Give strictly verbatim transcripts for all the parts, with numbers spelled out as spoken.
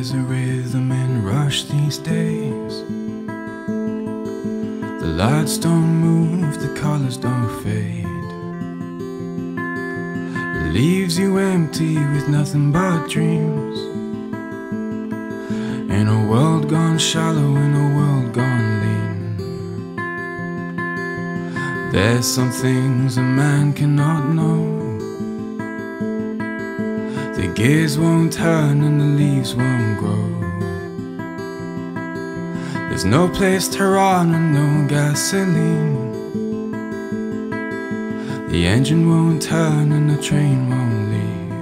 There's a rhythm in rush these days. The lights don't move, the colors don't fade. It leaves you empty with nothing but dreams. In a world gone shallow, in a world gone lean. There's some things a man cannot know. The gears won't turn and the leaves won't grow. There's no place to run and no gasoline. The engine won't turn and the train won't leave.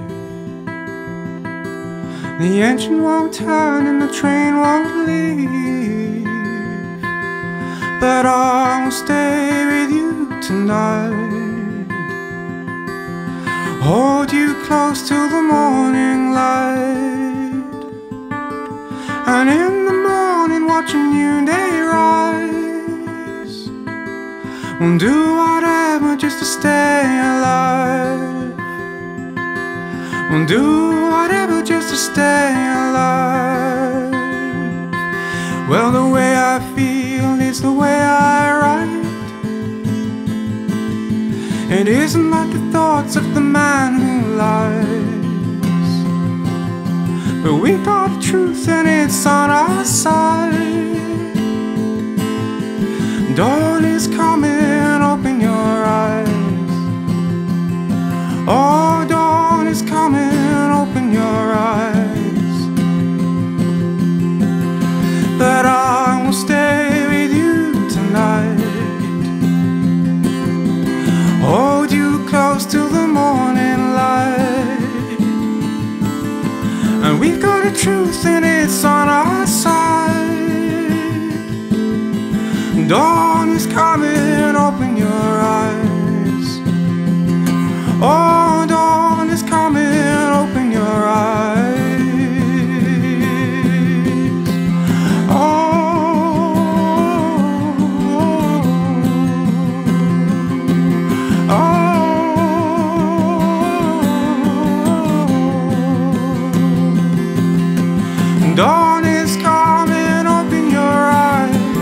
The engine won't turn and the train won't leave. But I will stay with you tonight. Hold you close till the morning light. And in the morning watching you day rise. We'll do whatever just to stay alive. We'll do whatever just to stay alive. Well, the way I feel is the way I write. It isn't like the thoughts of the man who lies. But we got the truth and it's on our side. Dawn is coming, open your eyes. Oh, dawn is coming, open your eyes. But I will stay with you tonight. Hold you close till the morning light. And we've got the truth and it's on our side. Dawn is coming, open your eyes. Oh, dawn is coming, open your eyes. Dawn is coming, open your eyes.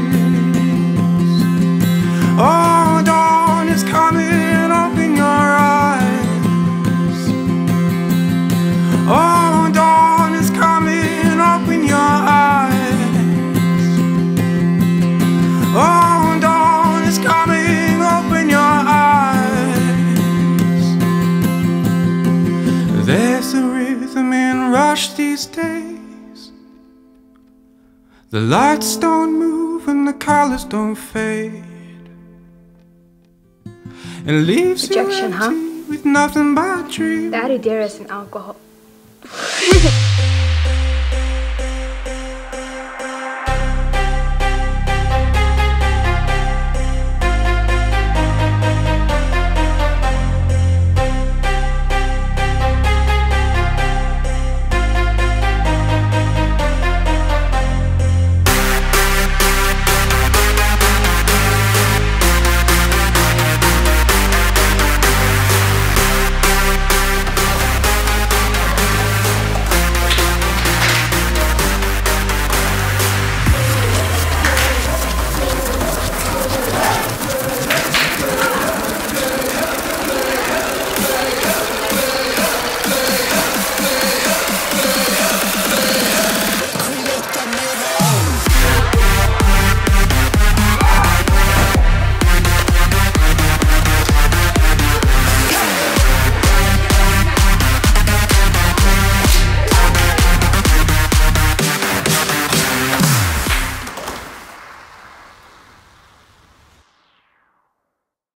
Oh, dawn is coming, open your eyes. Oh, dawn is coming, open your eyes. Oh, dawn is coming, open your eyes. There's a rhythm in rush these days. The lights don't move and the colors don't fade. It leaves Rejection, you empty huh? with nothing but dreams. Daddy, there is an alcohol.